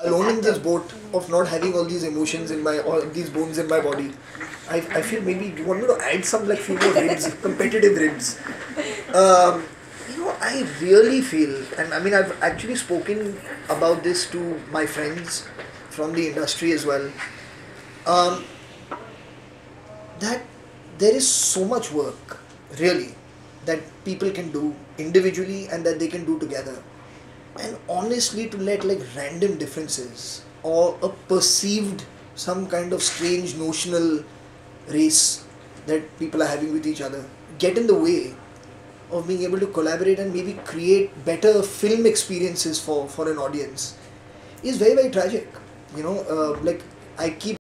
alone in this boat of not having all these emotions in my, all these bones in my body. I feel maybe you want me to add some like few more ribs, competitive ribs. I really feel, and I mean, I've actually spoken about this to my friends from the industry as well, um, that there is so much work, really, that people can do individually and that they can do together. And honestly, to let like random differences or a perceived, some kind of strange notional race that people are having with each other get in the way of being able to collaborate and maybe create better film experiences for an audience is very, very tragic. Like I keep